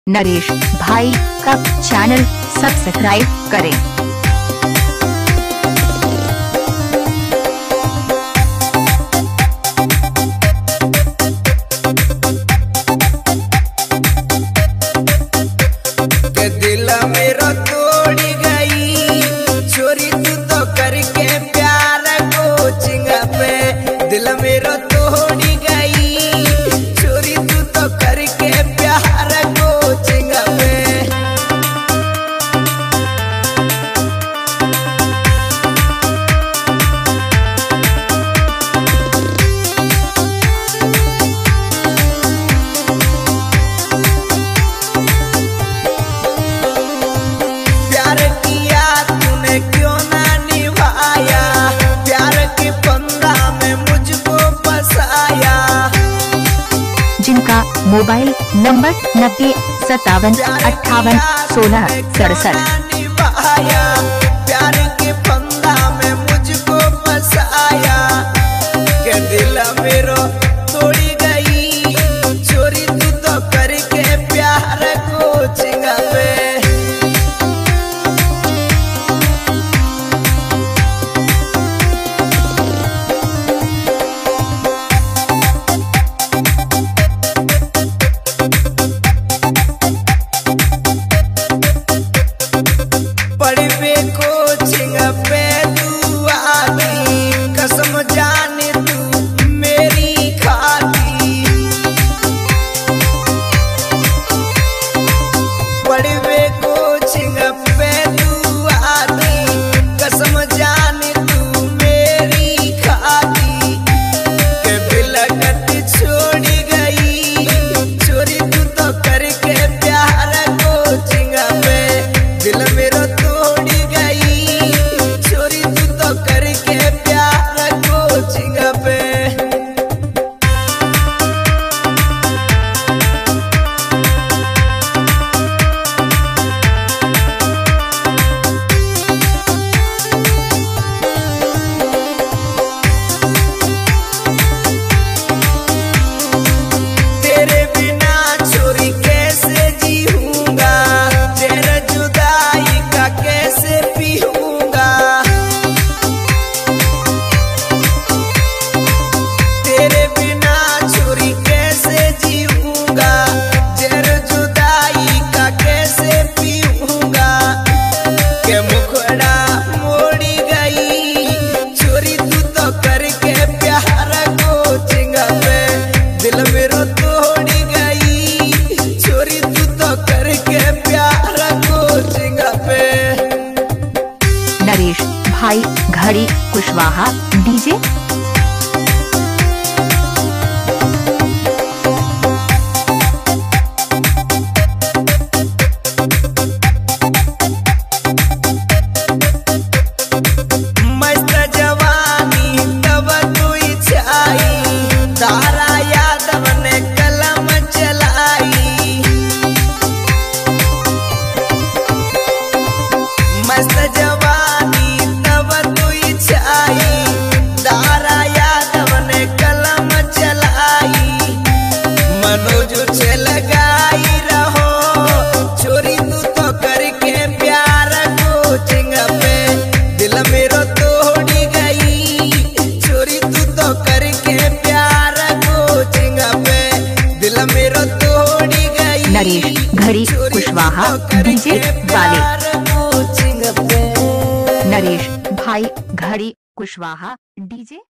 नरेश भाई का channel subscribe करें। दिल मेरा तोड़ी गई चोरी तू तो करके प्यार कोचिंग पे। दिल मेरा तोड़ी गई चोरी तू तो करके प्यार कोचिंग पे। प्यार किया तूने क्यों ना निभाया, प्यार के फंदा में मुझको फंसाया। जिनका मोबाइल नंबर 90 57 58 16 67। निभाया प्यार के फंदा में मुझको फंसाया। के दिल मेरो तोड़ी गई चोरी तू तो करके प्यार कोचिंग पे। पढ़वे कोचिंग पे तू आती कसम जाने तू मेरी खाती। पढ़वे कोचिंग पे तू आती कसम जाने तू मेरी खाती। के बिलकत छोड़ी गई चोरी तू तो करके प्यार कोचिंग पे। दिल मेरा तोड़ी गई चोरी तू तो करके प्यार कोचिंग पे। तेरे बिना चोरी कैसे जीऊंगा, तेरे जुदाई का कैसे पीऊंगा। तेरे बिना चोरी कैसे जीऊंगा, तेरे जुदाई का कैसे पीऊंगा। के मुखड़ा मोड़ी गई चोरी तू तो करके प्यार कोचिंग पे। दिल मेरो तोड़ी गई चोरी तू तो करके प्यार कोचिंग पे। नरेश भाई घड़ी कुशवाहा डीजे। मस्त जवानी तब तू छाई, तारा यादव ने कलम चलाई। मस्त जवानी तब तू छाई, तारा यादव ने कलम चलाई। मनोज से लगाई रहो चोरी तू तो करके प्यार कोचिंग पे। दिल मेरो तोड़ी गई चोरी तू तो करके प्यार कोचिंग पे। दिल मेरो तोड़ी गई नरेश घड़ी कुशवाहा डीजे वाले। कोचिंग पे। नरेश भाई घड़ी कुशवाहा डीजे।